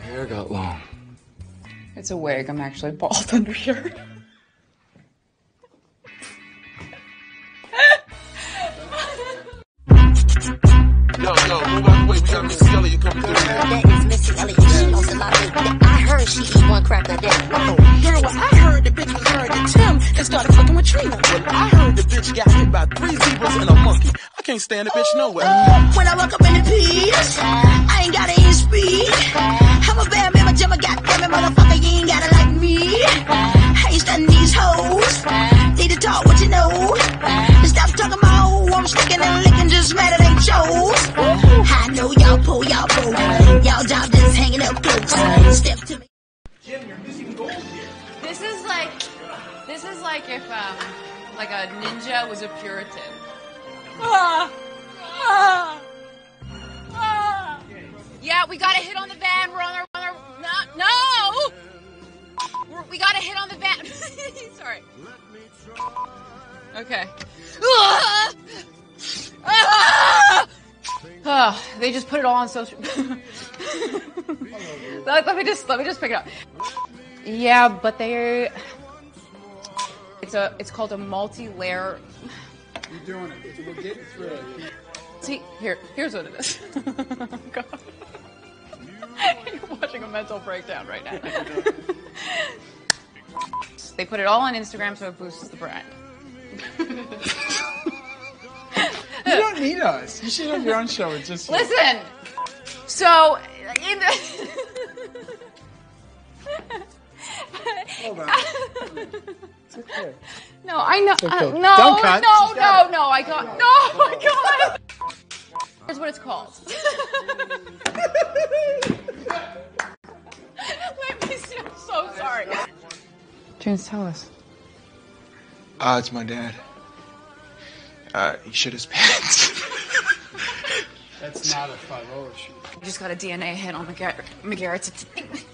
hair got long. It's a wig. I'm actually bald under here. Yo, move out the way. We got Missy Elliott coming through. That is Missy Elliott. She knows a lot of it. I heard she eat one crack a day. Girl, well, I heard the bitch was married to Tim and started fucking with Trina. Well, I heard the bitch got hit by 3 zebras and a monkey. I can't stand the bitch nowhere. When I walk up in the piece, I ain't gotta eat speed. I'm a bad man, but goddamn it, motherfucker, you ain't gotta like me. I ain't stunning these hoes. Need to talk what you know. Stop talking about hoe. I'm sticking and licking, just mad it ain't shows. I know y'all pull, y'all pull. Y'all job just hanging up close. Step to me. Jim, you're missing gold here. This is like if like a ninja was a Puritan. Yeah, we got a hit on the van. We're on our no. We got a hit on the van. Sorry. Okay. They just put it all on social. let me just pick it up. Yeah, but it's called a multi-layer. You're doing it. We're getting through it. See, here's what it is. Oh, God. You're watching a mental breakdown right now. They put it all on Instagram so it boosts the brand. You don't need us. You should have your own show. It's just listen. So, hold on. It's okay. No, I know. Okay. No, Don't cut. No, I got. No, I got. Here's what it's called. Let me see. I'm so sorry. James, tell us. It's my dad. He shit his pants. That's not a 5-0 issue. We just got a DNA hit on Meaghan Rath.